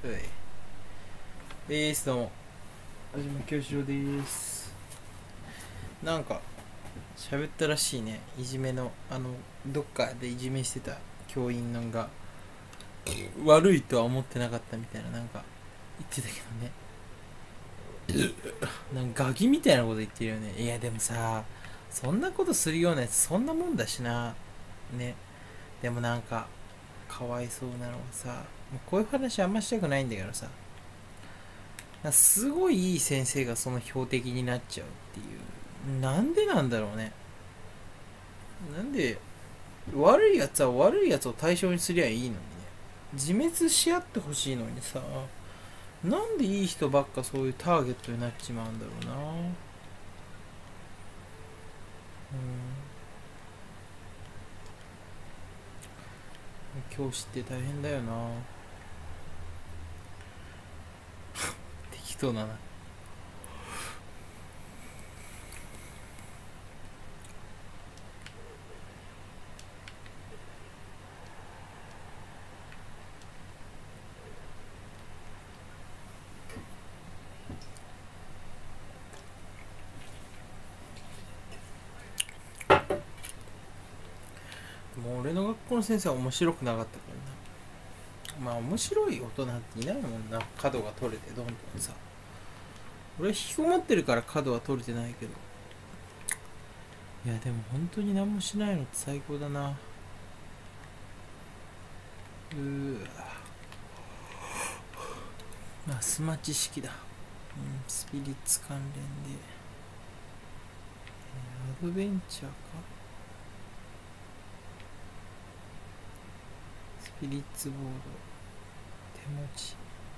どうも安島清志郎です。なんか喋ったらしいね。いじめのどっかでいじめしてた教員のが悪いとは思ってなかったみたいな、なんか言ってたけどね。なんかガキみたいなこと言ってるよね。いやでもさ、そんなことするようなやつそんなもんだしな。ね。でもなんかかわいそうなのはさ、もうこういう話あんましたくないんだけどさ、すごいいい先生がその標的になっちゃうっていう、なんでなんだろうね。なんで悪いやつは悪いやつを対象にすりゃいいのにね、自滅し合ってほしいのにさ、なんでいい人ばっかそういうターゲットになっちまうんだろうな。教師って大変だよな。適当だな。もう俺の学校の先生は面白くなかったからな。まあ面白い大人っていないもんな。角が取れてどんどんさ、俺は引きこもってるから角は取れてないけど、いやでも本当に何もしないのって最高だな。まあスマ知識だ。スピリッツ関連で、アドベンチャーか。スピリッツボード手持ち。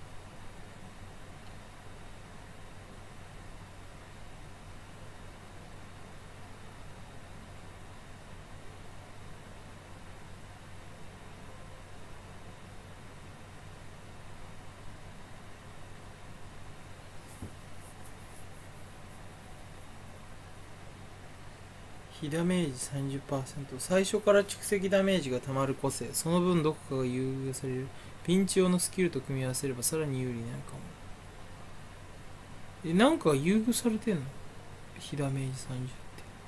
被ダメージ 30%、 最初から蓄積ダメージがたまる個性、その分どこかが優遇される。ピンチ用のスキルと組み合わせればさらに有利になるかも。なんか優遇されてんの？被ダメージ30って。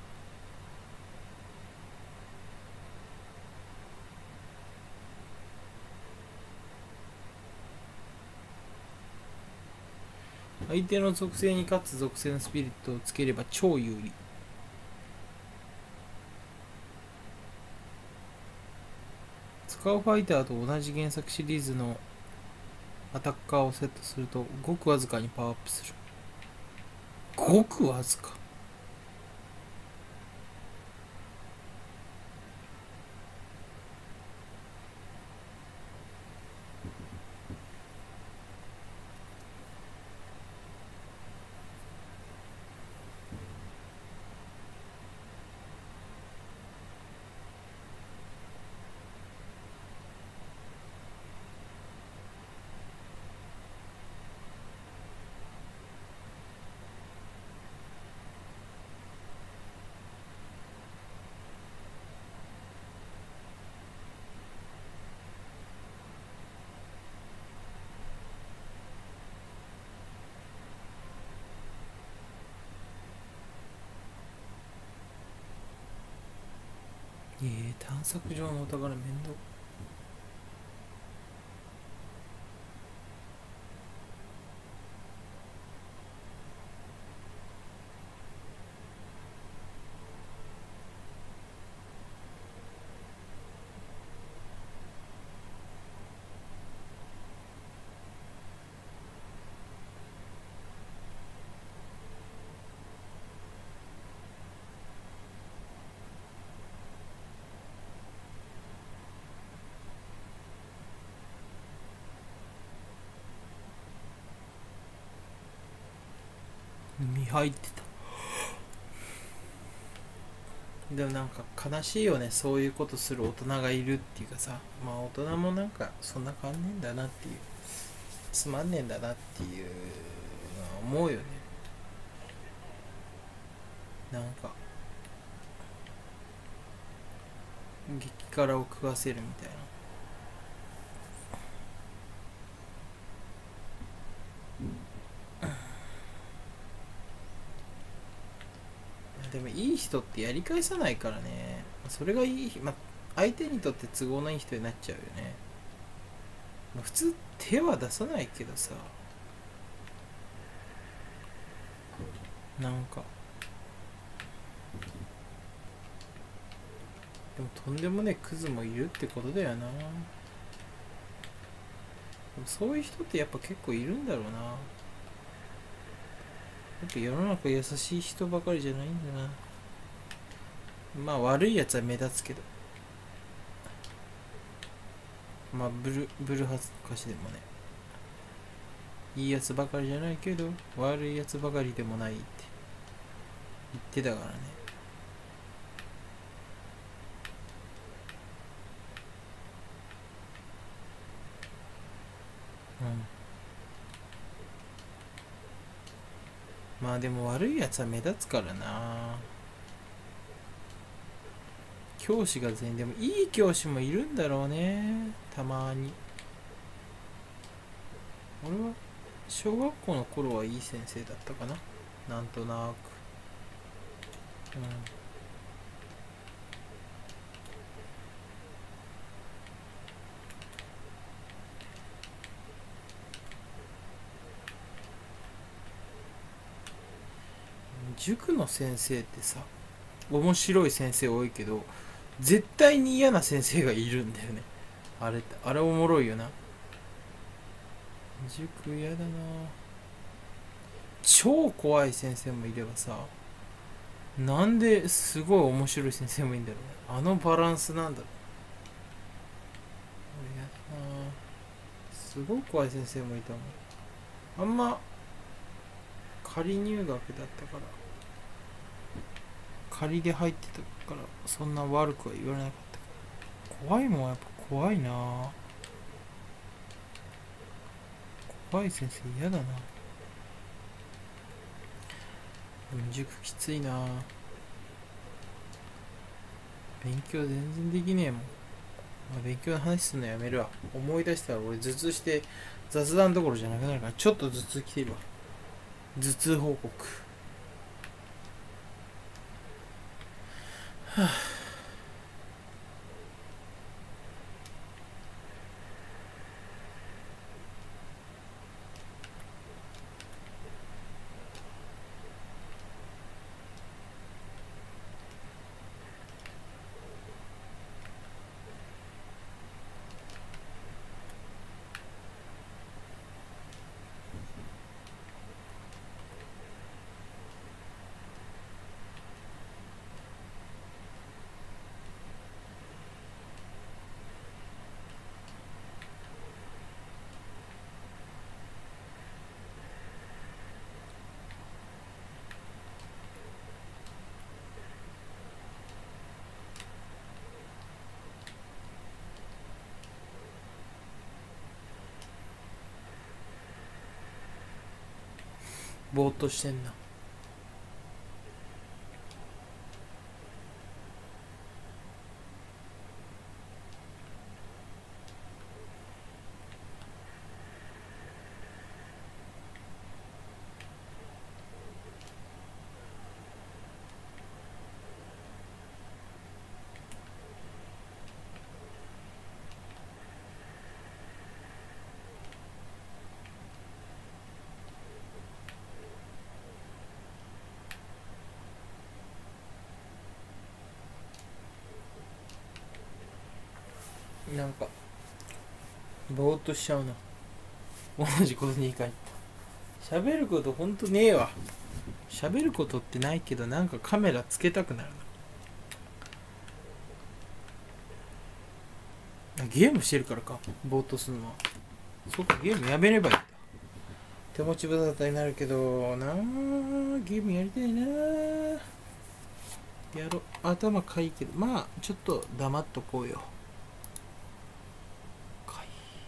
相手の属性にかつ属性のスピリットをつければ超有利。使うファイターと同じ原作シリーズのアタッカーをセットするとごくわずかにパワーアップする。ごくわずか。探索上のお宝面倒。見入ってた。でもなんか悲しいよね、そういうことする大人がいるっていうかさ、まあ大人もなんかそんな変わんねえんだなっていう、つまんねえんだなっていうのは思うよね。なんか激辛を食わせるみたいな。 でもいい人ってやり返さないからね。それがいい、まあ、相手にとって都合のいい人になっちゃうよね。まあ、普通手は出さないけどさ、なんかでもとんでもねえクズもいるってことだよな。でもそういう人ってやっぱ結構いるんだろうな。やっぱ世の中優しい人ばかりじゃないんだな。まあ悪いやつは目立つけど、まあブルハス歌詞でもね、いいやつばかりじゃないけど悪いやつばかりでもないって言ってたからね。うん。まあでも悪いやつは目立つからな。教師が全員でもいい教師もいるんだろうね、たまに。俺は小学校の頃はいい先生だったかな、なんとなく。塾の先生ってさ、面白い先生多いけど絶対に嫌な先生がいるんだよね。あれおもろいよな。塾嫌だな。超怖い先生もいればさ、なんですごい面白い先生もいいんだろうね。あのバランスなんだろう。俺嫌だな。すごい怖い先生もいたもん。あんま仮入学だったから、仮で入ってたからそんな悪くは言われなかった。怖いもんはやっぱ怖いな。怖い先生嫌だな。でも塾きついな。勉強全然できねえもん。まあ、勉強の話すんのやめるわ。思い出したら俺頭痛して雑談どころじゃなくなるから、ちょっと頭痛きてるわ。頭痛報告。はあ、ぼーっとしてんな。なんかぼーっとしちゃうな。同じことに回喋ることほんとねえわ。喋ることってないけど、なんかカメラつけたくなるな。ゲームしてるからか、ぼーっとするのは。そうか、ゲームやめればいいんだ。手持ち無沙汰になるけどなあ、ゲームやりたいなあ。やろ、頭かいいけど、まあちょっと黙っとこうよ。か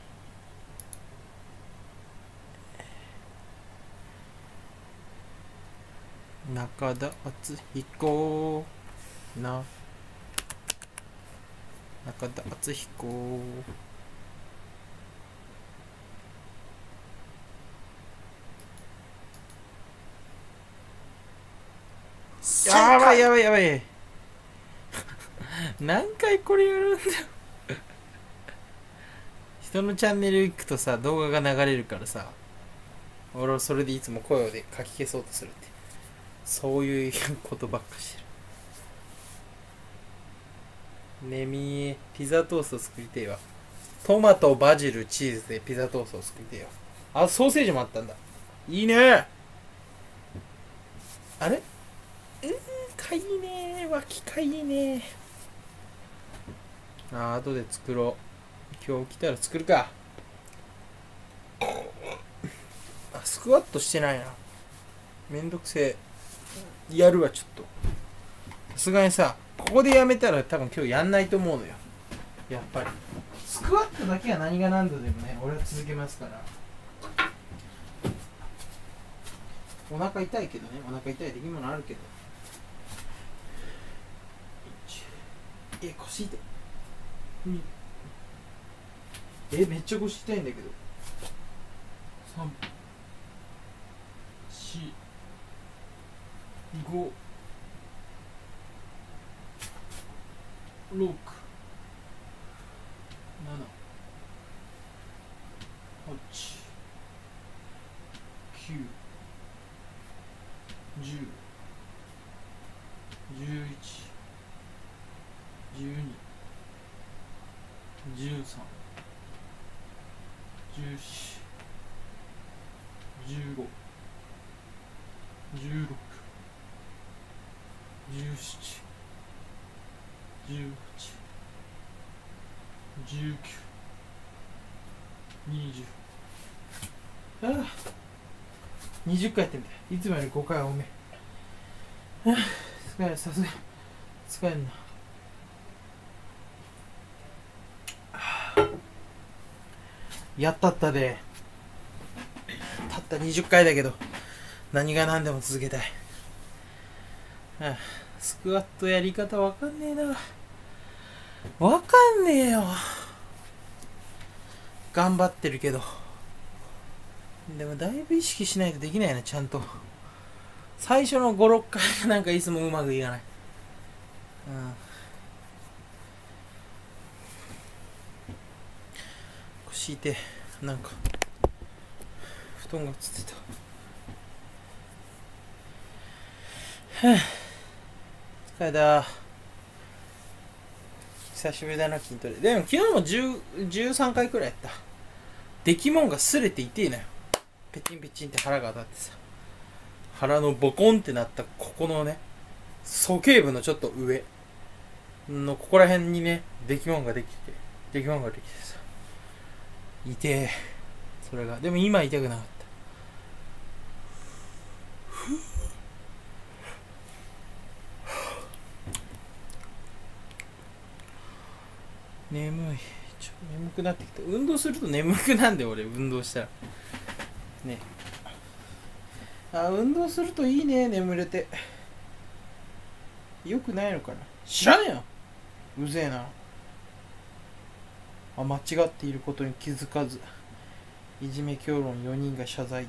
い、中田敦彦な、中田敦彦。 やばいやばいやばい何回これやるんだよ人のチャンネル行くとさ動画が流れるからさ俺はそれでいつも声で書き消そうとするってそういうことばっかしてる。ねみーピザトースト作りてえわ。トマトバジルチーズでピザトーストを作りてえよ。あソーセージもあったんだ。いいね。あれかいいね脇かいいね。後で作ろう。今日起きたら作るか。スクワットしてないな。めんどくせえ。やるわちょっと。さすがにさここでやめたら多分今日やんないと思うのよ。やっぱりスクワットだけは何が何度でもね俺は続けますから。お腹痛いけどね、お腹痛い出来物あるけど。腰痛い。めっちゃ腰痛いんだけど。3、4、5、6、7、8、9、10、11、12、13、14、15、16、17、18、19、20。20回やってんだよ。いつもより5回多め。疲れる、さすが疲れんな。やったったでたった20回だけど何が何でも続けたい。スクワットやり方わかんねえな。わかんねえよ。頑張ってるけどでもだいぶ意識しないとできないな。ちゃんと最初の5、6回がなんかいつもうまくいかない。腰痛い。なんか布団がつってた。疲れた。久しぶりだな筋トレ。でも昨日も13回くらいやった。出来物が擦れて痛いのよ。ペチンペチンって腹が当たってさ、腹のボコンってなったここのね鼠径部のちょっと上のここら辺にね出来物ができてさ痛え。それがでも今痛くなかった。眠い。眠くなってきた。運動すると眠くなんで俺運動したらね。運動するといいね。眠れてよくないのかな。知らんやん。うぜえな。間違っていることに気づかずいじめ評論4人が謝罪。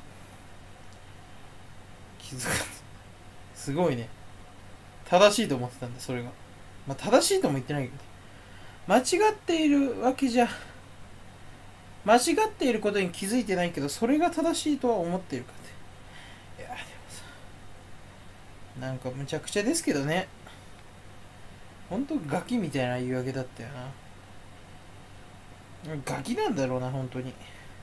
気づかず。すごいね。正しいと思ってたんだそれが。正しいとも言ってないけど、間違っているわけじゃ、間違っていることに気づいてないけどそれが正しいとは思っているかって。いやでもさなんかむちゃくちゃですけどね。ほんとガキみたいな言い訳だったよな。ガキなんだろうな本当に。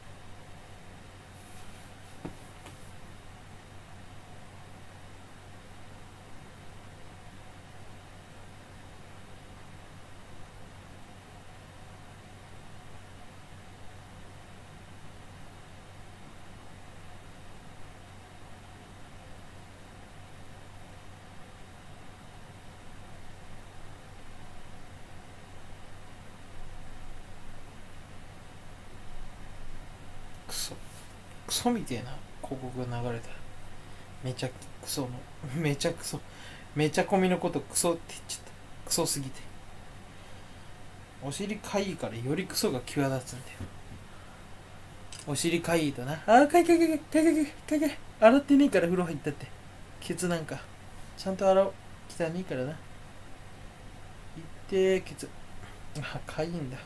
クソみてえな広告が流れた。めちゃクソのめちゃクソめちゃ込みのことクソって言っちゃった。クソすぎてお尻かいいからよりクソが際立つんだよ。お尻かいいとな、かい洗ってねえから風呂入ったって。ケツなんかちゃんと洗おう。 汚いからな。いってケツ。あ、かいいんだ。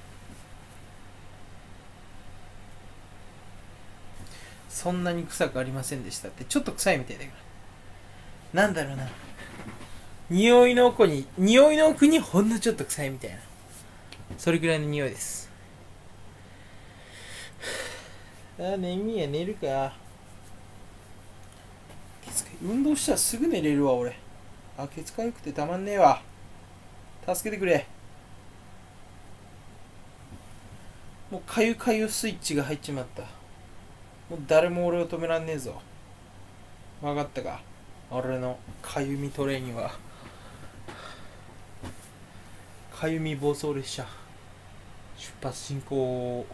そんなに臭くありませんでしたって、ちょっと臭いみたいだから。なんだろうな。匂いの奥にほんのちょっと臭いみたいな。それぐらいの匂いです。眠いや、寝るか。運動したらすぐ寝れるわ、俺。ケツかゆくてたまんねえわ。助けてくれ。もうかゆかゆスイッチが入っちまった。もう誰も俺を止めらんねえぞ。分かったか、俺のかゆみトレインは。かゆみ暴走列車出発進行。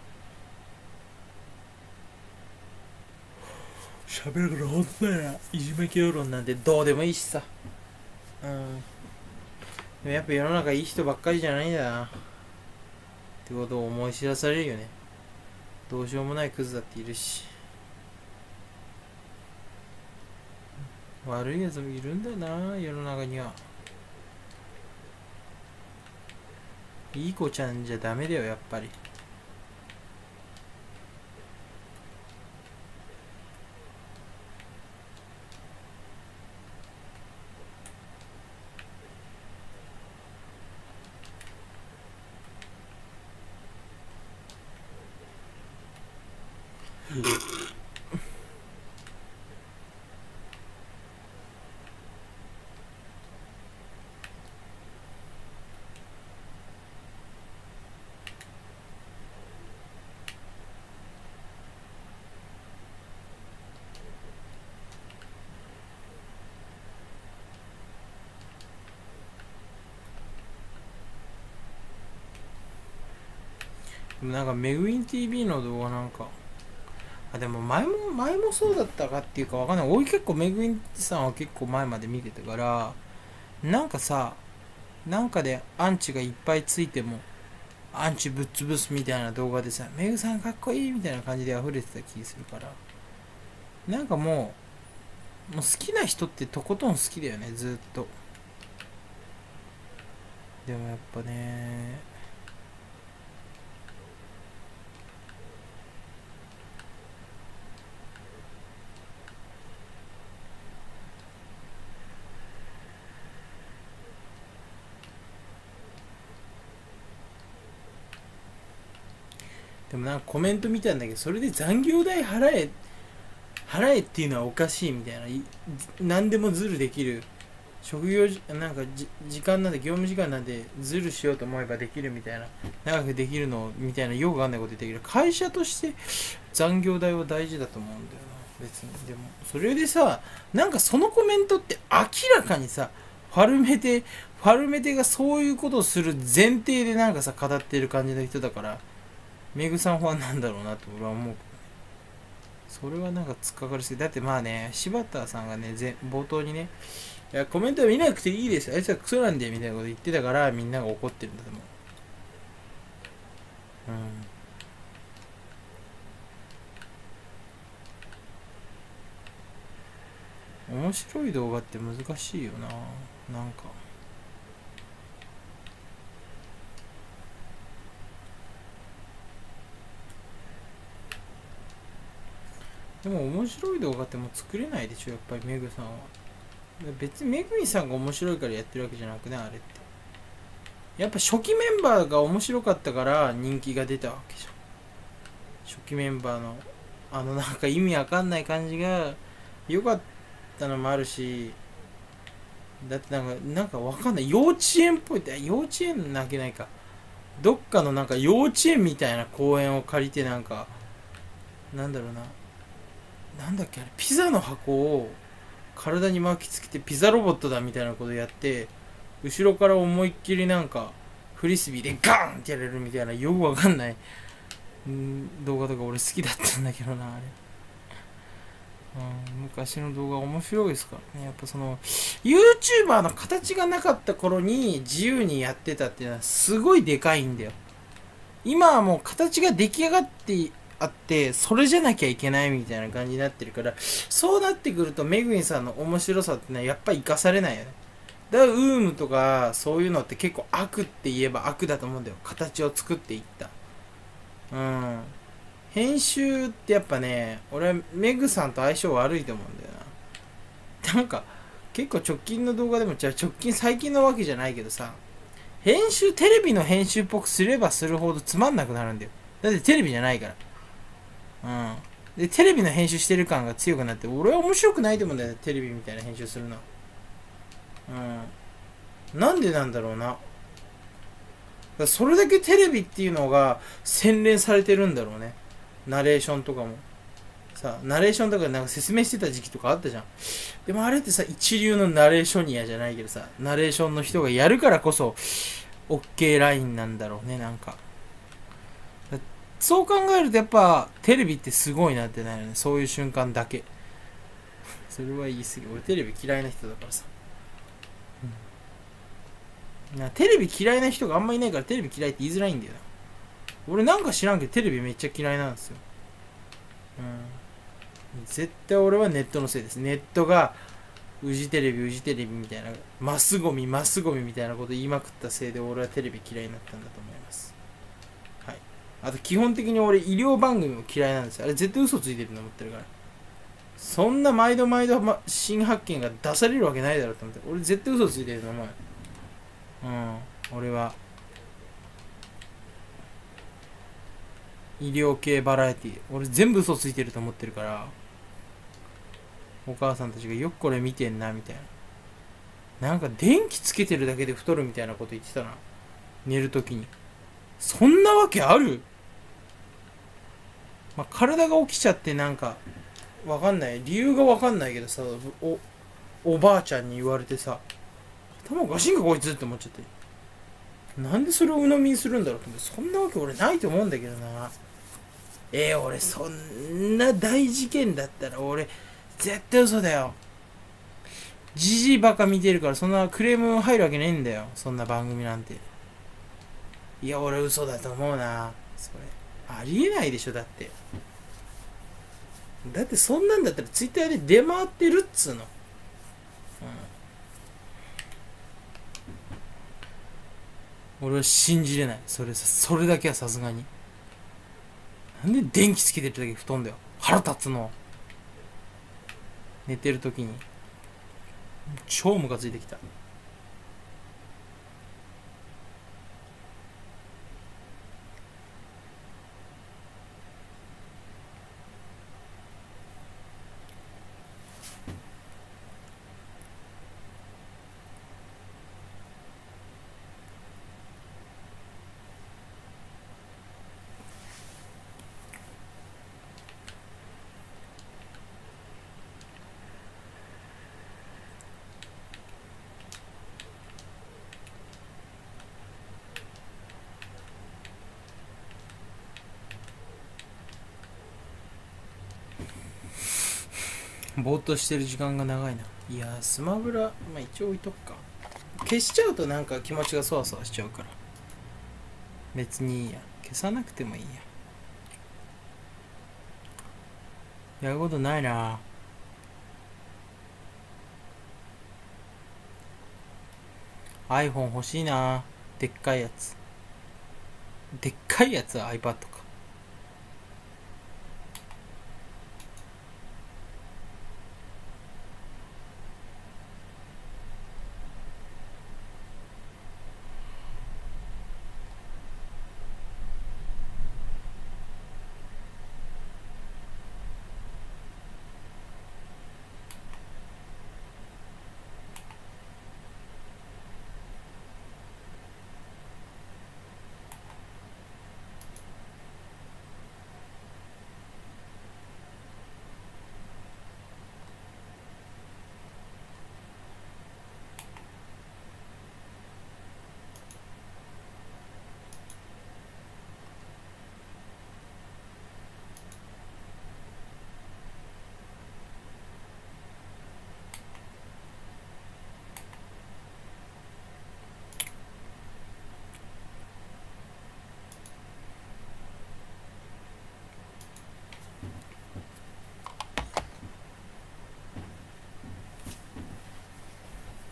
喋るからほんとだよな。いじめ教論なんてどうでもいいしさ。でもやっぱ世の中いい人ばっかりじゃないんだなってことを思い知らされるよね。どうしようもないクズだっているし、悪いやつもいるんだよな、世の中には。いい子ちゃんじゃダメだよ、やっぱり。でもなんかメグイン TV の動画なんか、でも前もそうだったかっていうかわかんない。俺結構メグインさんは結構前まで見てたから、なんかさ、なんかでアンチがいっぱいついてもアンチぶっ潰すみたいな動画でさ、メグさんかっこいいみたいな感じで溢れてた気するから、なんかもう好きな人ってとことん好きだよね、ずっと。でもやっぱね、でもなんかコメント見たんだけど、それで残業代払えっていうのはおかしいみたいな。何でもズルできる職業なんか時間なんで、業務時間なんでズルしようと思えばできるみたいな、長くできるのみたいな、よくわかんないこと言ってるけど、会社として残業代は大事だと思うんだよな、別に。でもそれでさ、なんかそのコメントって明らかにさ、ファルメテがそういうことをする前提でなんかさ語ってる感じの人だから、メグさんファンなんだろうなって俺は思う。それはなんか突っかかりすぎ。だってまあね、柴田さんがね、冒頭にね、いやコメントは見なくていいです、あいつはクソなんでみたいなこと言ってたから、みんなが怒ってるんだと思う。面白い動画って難しいよな、なんか。でも面白い動画ってもう作れないでしょ、やっぱりメグさんは。別にメグミさんが面白いからやってるわけじゃなくね、あれって。やっぱ初期メンバーが面白かったから人気が出たわけじゃん。初期メンバーのなんか意味わかんない感じが良かったのもあるし、だってなんかわかんない、幼稚園っぽいって、幼稚園なわけないか、どっかのなんか幼稚園みたいな公園を借りて、なんかなんだろうな、なんだっけあれ、ピザの箱を体に巻きつけてピザロボットだみたいなことやって、後ろから思いっきりなんかフリスビーでガーンってやれるみたいな、よくわかんない動画とか俺好きだったんだけどな、あれ。昔の動画面白いですからね。やっぱその YouTuber の形がなかった頃に自由にやってたっていうのはすごいでかいんだよ。今はもう形が出来上がってあって、それじゃなきゃいけないみたいな感じになってるから、そうなってくるとメグインさんの面白さってのはやっぱり生かされないよね。 だからウームとかそういうのって結構悪って言えば悪だと思うんだよ。形を作っていった。うん。編集ってやっぱね、俺はメグさんと相性悪いと思うんだよな。なんか、結構直近の動画でも、じゃあ直近最近のわけじゃないけどさ、編集、テレビの編集っぽくすればするほどつまんなくなるんだよ。だってテレビじゃないから。うん。で、テレビの編集してる感が強くなって、俺は面白くないと思うんだよね、テレビみたいな編集するの。うん。なんでなんだろうな。それだけテレビっていうのが洗練されてるんだろうね。ナレーションとかも。さ、ナレーションとかなんか説明してた時期とかあったじゃん。でもあれってさ、一流のナレーショニアじゃないけどさ、ナレーションの人がやるからこそ、OK ラインなんだろうね、なんか。そう考えるとやっぱ、テレビってすごいなってなるよね。そういう瞬間だけ。それは言い過ぎ。俺テレビ嫌いな人だからさ。テレビ嫌いな人があんまいないからテレビ嫌いって言いづらいんだよな。俺なんか知らんけどテレビめっちゃ嫌いなんですよ。絶対俺はネットのせいです。ネットがウジテレビウジテレビみたいなマスゴミマスゴミみたいなこと言いまくったせいで俺はテレビ嫌いになったんだと思います。はい。あと基本的に俺医療番組も嫌いなんですよ。あれ絶対嘘ついてると思ってるから。そんな毎度毎度、新発見が出されるわけないだろうと思って。俺絶対嘘ついてるのお前。俺は医療系バラエティ俺全部嘘ついてると思ってるから、お母さんたちがよくこれ見てんなみたいな。なんか電気つけてるだけで太るみたいなこと言ってたな、寝るときに。そんなわけある？体が起きちゃってなんかわかんない、理由がわかんないけどさ、おばあちゃんに言われてさ、頭おかしいんかこいつって思っちゃって、なんでそれを鵜呑みにするんだろうと思って。そんなわけ俺ないと思うんだけどな。俺そんな大事件だったら俺絶対嘘だよ。ジジイバカ見てるからそんなクレーム入るわけねえんだよ、そんな番組なんて。いや俺嘘だと思うな、それ。ありえないでしょ。だってそんなんだったらツイッターで出回ってるっつうの。俺は信じれない、それだけはさすがに。なんで電気つけてるだけ布団だよ、腹立つの。寝てる時に超ムカついてきた。ぼーっとしてる時間が長いな。いやスマブラ一応置いとくか。消しちゃうとなんか気持ちがそわそわしちゃうから、別にいいや、消さなくてもいいや。やることないな。iPhone 欲しいな。でっかいやつ。でっかいやつは iPad か。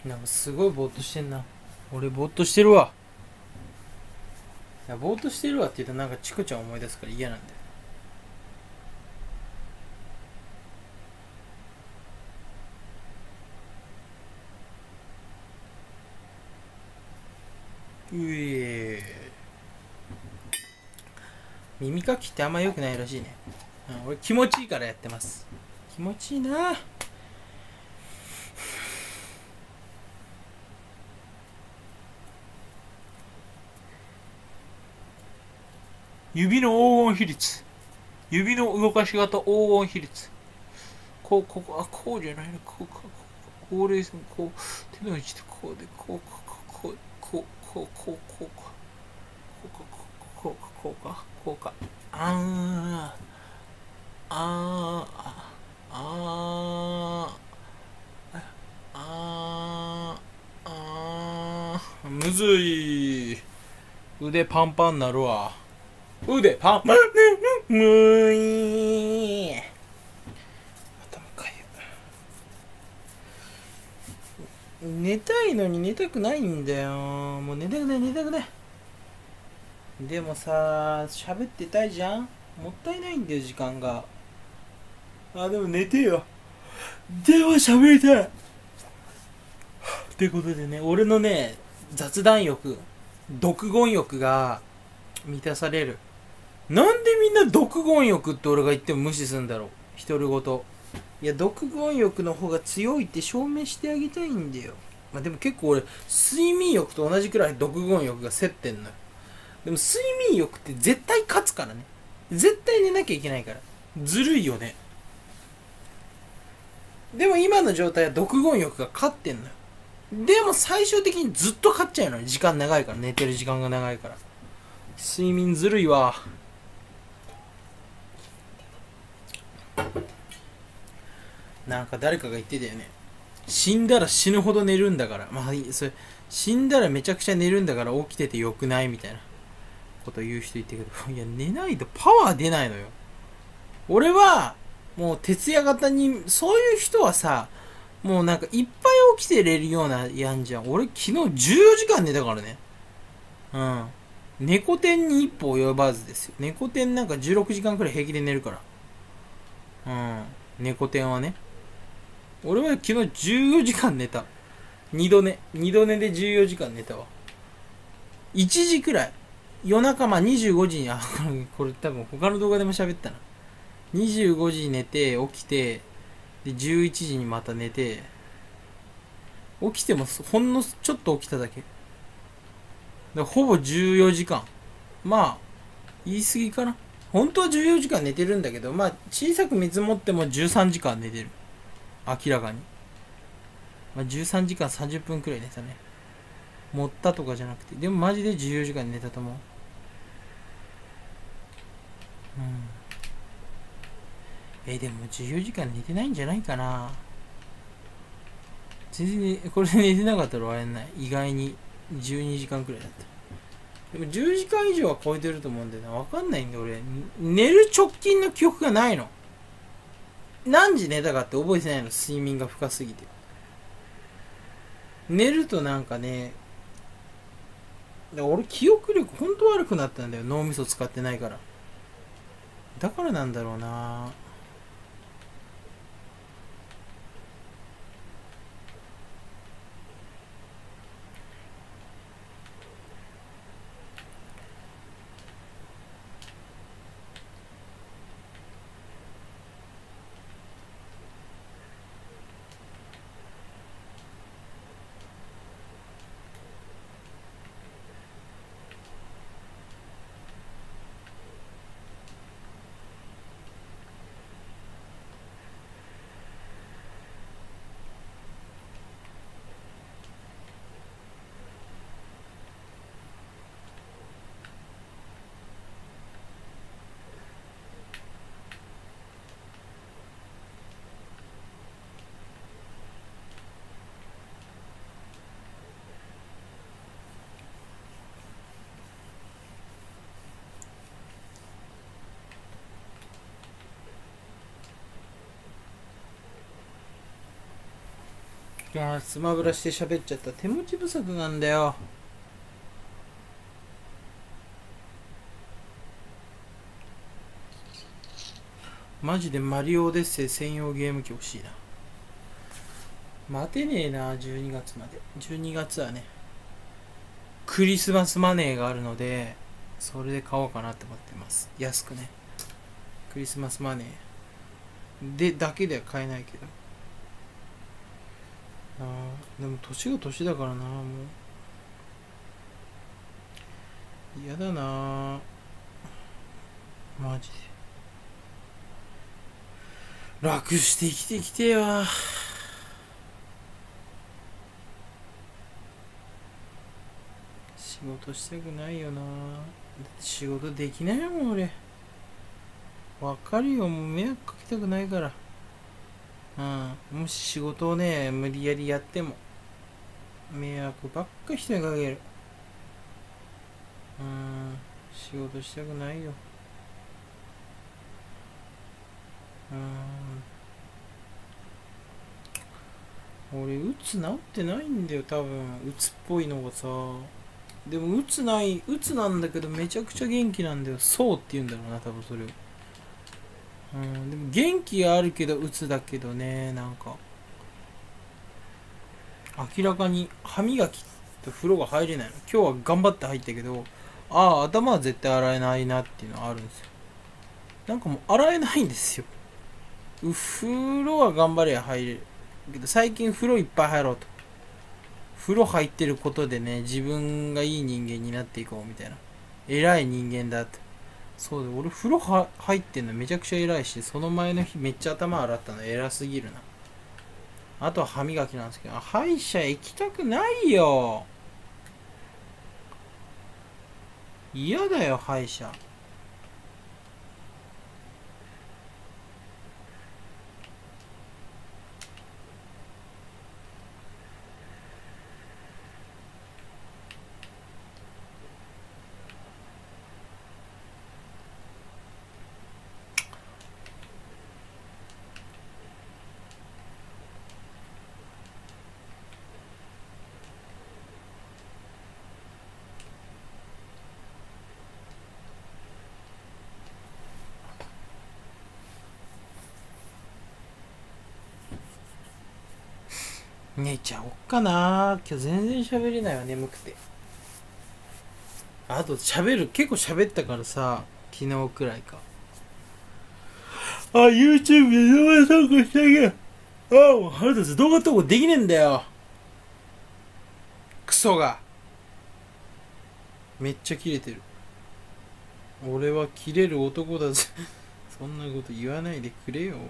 なんかすごいぼーっとしてんな。俺ぼーっとしてるわ。いやぼーっとしてるわって言うとなんかチコちゃん思い出すから嫌なんだよ。うえ耳かきってあんま良くないらしいね。俺気持ちいいからやってます。気持ちいいな。指の黄金比率。指の動かし方黄金比率。こう、こうじゃないの。こうレースこう、手の位置でこうで、こう、こう、こう、こう、こう、こう、こうか、こうか、こうか、こうか。あー、あー、あー、あー、あー、むずい。腕パンパンなるわ。腕パンパン、むい。頭かゆ。寝たいのに寝たくないんだよ。もう寝たくない、寝たくない。でもさ、喋ってたいじゃん。もったいないんだよ、時間が。でも寝てよ。でも喋りたい。ってことでね、俺のね、雑談欲、独言欲が満たされる。なんでみんな独言欲って俺が言っても無視するんだろう。独り言。いや、独言欲の方が強いって証明してあげたいんだよ。まあでも結構俺、睡眠欲と同じくらい独言欲が競ってんのよ。でも睡眠欲って絶対勝つからね。絶対寝なきゃいけないから。ずるいよね。でも今の状態は独言欲が勝ってんのよ。でも最終的にずっと勝っちゃうのに。時間長いから。寝てる時間が長いから。睡眠ずるいわ。なんか誰かが言ってたよね。死んだら死ぬほど寝るんだから。まあ、それ、死んだらめちゃくちゃ寝るんだから起きててよくないみたいなこと言う人いてるけど、いや、寝ないとパワー出ないのよ。俺は、もう徹夜型に、そういう人はさ、もうなんかいっぱい起きてれるようなやんじゃん。俺昨日14時間寝たからね。うん。猫天に一歩及ばずですよ。猫天なんか16時間くらい平気で寝るから。うん。猫天はね。俺は昨日14時間寝た。二度寝。二度寝で14時間寝たわ。1時くらい。夜中まあ25時に、これ多分他の動画でも喋ったな。25時に寝て、起きて、で、11時にまた寝て、起きてもほんのちょっと起きただけ。ほぼ14時間。まあ、言い過ぎかな。本当は14時間寝てるんだけど、まあ、小さく見積もっても13時間寝てる。明らかに。まあ、13時間30分くらい寝たね。持ったとかじゃなくて。でもマジで14時間寝たと思う。でも14時間寝てないんじゃないかな。全然、これで寝てなかったら笑えない。意外に12時間くらいだった。でも10時間以上は超えてると思うんだよな。わかんないんだ俺。寝る直近の記憶がないの。何時寝たかって覚えてないの。睡眠が深すぎて。寝るとなんかね、俺記憶力ほんと悪くなったんだよ。脳みそ使ってないから。だからなんだろうな。 いやー、スマブラして喋っちゃった。手持ち不足なんだよ。マジでマリオオデッセイ専用ゲーム機欲しいな。待てねえな、12月まで。12月はね、クリスマスマネーがあるので、それで買おうかなって思ってます。安くね。クリスマスマネーでだけでは買えないけど。でも年が年だからな、もう。嫌だな、マジで。楽して生きてきてよ。仕事したくないよな。だって仕事できないもん俺。わかるよ、もう迷惑かけたくないから。もし仕事をね無理やりやっても迷惑ばっか人にかける。仕事したくないよ。俺うつ治ってないんだよ、多分。うつっぽいのがさ。でもうつなんだけどめちゃくちゃ元気なんだよ。そうって言うんだろうな、多分それを。でも元気があるけどうつだけどね、なんか明らかに歯磨きと風呂が入れないの。今日は頑張って入ったけど、頭は絶対洗えないなっていうのはあるんですよ。なんかもう洗えないんですよ。風呂は頑張れば入れるけど、最近風呂いっぱい入ろうと。風呂入ってることでね、自分がいい人間になっていこうみたいな。偉い人間だって。そうだ、俺風呂入ってんのめちゃくちゃ偉いし、その前の日めっちゃ頭洗ったの偉すぎるな。あとは歯磨きなんですけど、歯医者行きたくないよ。嫌だよ、歯医者。寝ちゃおっかな。今日全然喋れないわ、眠くて。あと結構喋ったからさ、昨日くらいか。YouTube で動画投稿したけど、もう腹立つ。動画投稿できねえんだよ。クソが。めっちゃキレてる。俺はキレる男だぜ。そんなこと言わないでくれよ。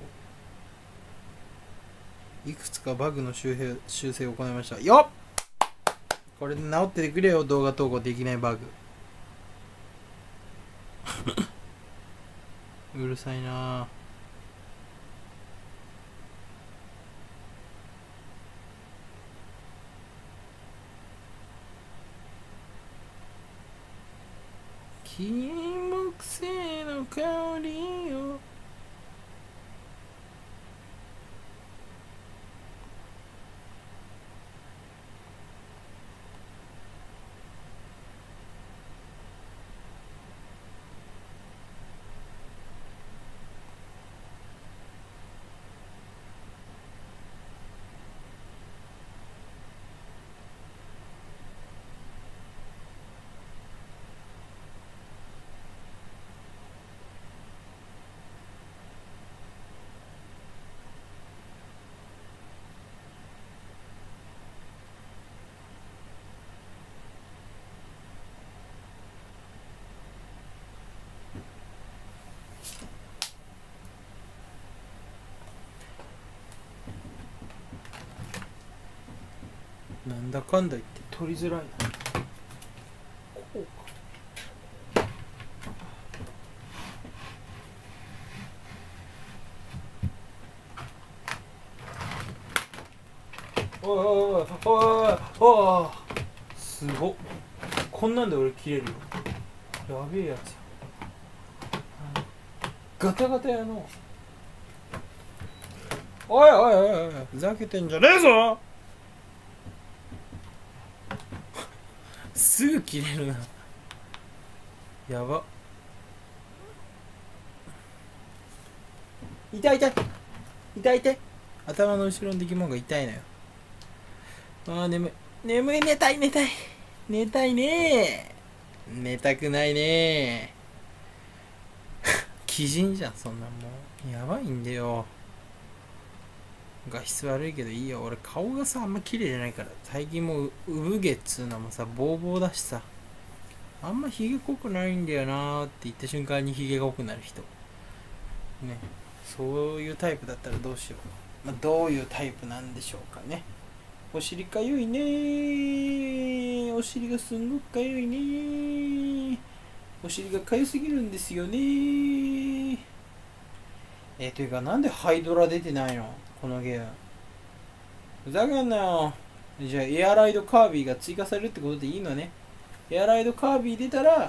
いくつかバグの修正を行いました。よっ、これで直っててくれよ、動画投稿できないバグ。うるさいな。金木犀の香りを。なんだかんだ言って取りづらいな。こうか。おいおいおいおいおい、すごっ。こんなんで俺切れるよ。やべえやつや。ガタガタやの。おいおいおいおい、ふざけてんじゃねえぞ。 すぐ切れるな。やば。痛い痛い痛い痛い。頭の後ろの出来物が痛いのよ。あー眠い眠い。寝たい寝たい寝たいねー。寝たくないねー。鬼人じゃんそんなん。もうやばいんだよ。画質悪いけどいいよ。俺顔がさあんま綺麗じゃないから、最近もう産毛っつうのもさボーボーだしさ、あんまヒゲ濃くないんだよなーって言った瞬間にヒゲが濃くなる人ね。そういうタイプだったらどうしよう。どういうタイプなんでしょうかね。お尻かゆいねー。お尻がすんごくかゆいねー。お尻がかゆすぎるんですよねー。というかなんでハイドラ出てないのこのゲーム。ふざけんなよ。じゃあエアライドカービィが追加されるってことでいいのね。エアライドカービィ出たら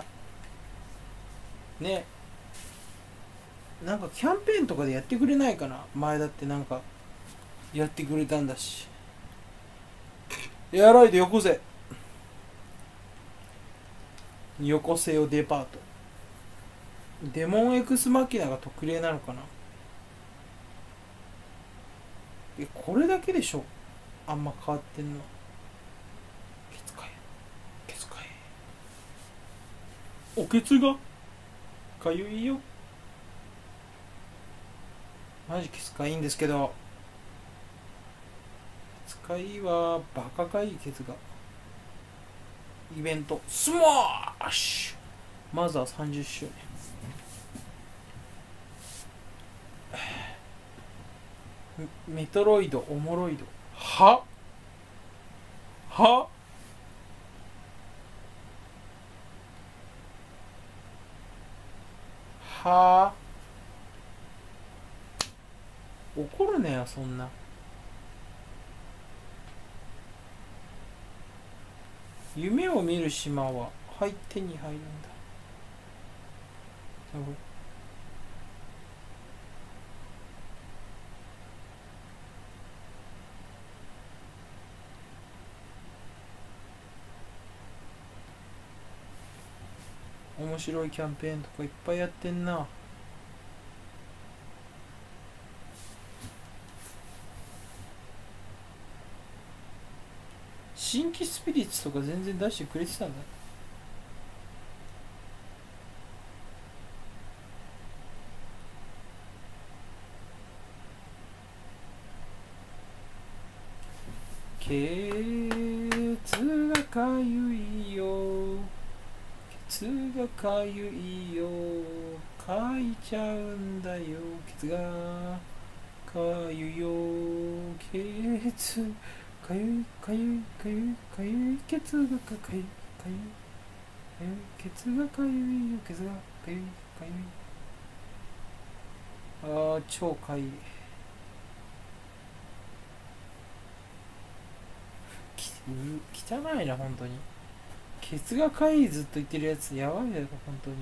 ね、なんかキャンペーンとかでやってくれないかな。前だってなんかやってくれたんだし。エアライドよこせ。よこせよデパート。デモンエクスマキナが特例なのかな。これだけでしょあんま変わってんの。ケツかえケツかえ。おケツがかゆいよ。マジケツかいいんですけど、ケツかいいわ。バカかいいケツが。イベントスマッシュまずは30周年。メトロイドおもろいどははは怒るねよそんな。夢を見る島は手に入るんだ。面白いキャンペーンとかいっぱいやってんな。新規スピリッツとか全然出してくれてたんだ。ケツがかゆいよ。ケツがかゆいよ。かいちゃうんだよ。ケツがかゆいよ。ケツかゆいかゆいかゆいかゆい。ケツがかゆいかゆいかゆい。ケツがかゆいよ。ケツがかゆいかゆい。あー超かゆい。汚いな本当に。ケツがかゆいずっと言ってるやつやばいだよ本当に。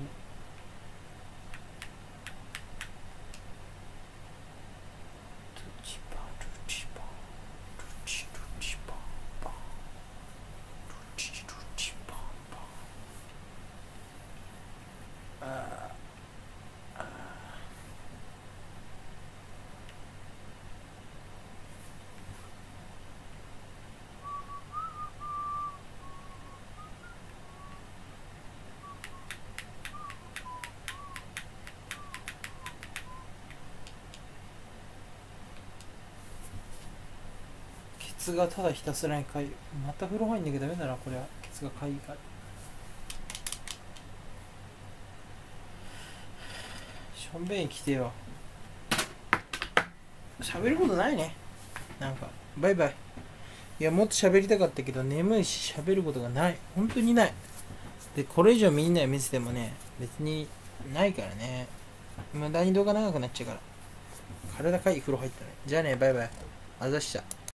ケツがただひたすらにかゆい。また風呂入んなきゃダメだなこれは。ケツがかゆいから。しょんべん来てよ。喋ることないね。なんかバイバイ。いやもっと喋りたかったけど眠いし喋ることがない。本当にない。でこれ以上みんなに見せてもね別にないからね。無駄に動画長くなっちゃうから。体かいい風呂入ったね。じゃあねバイバイ。あざした。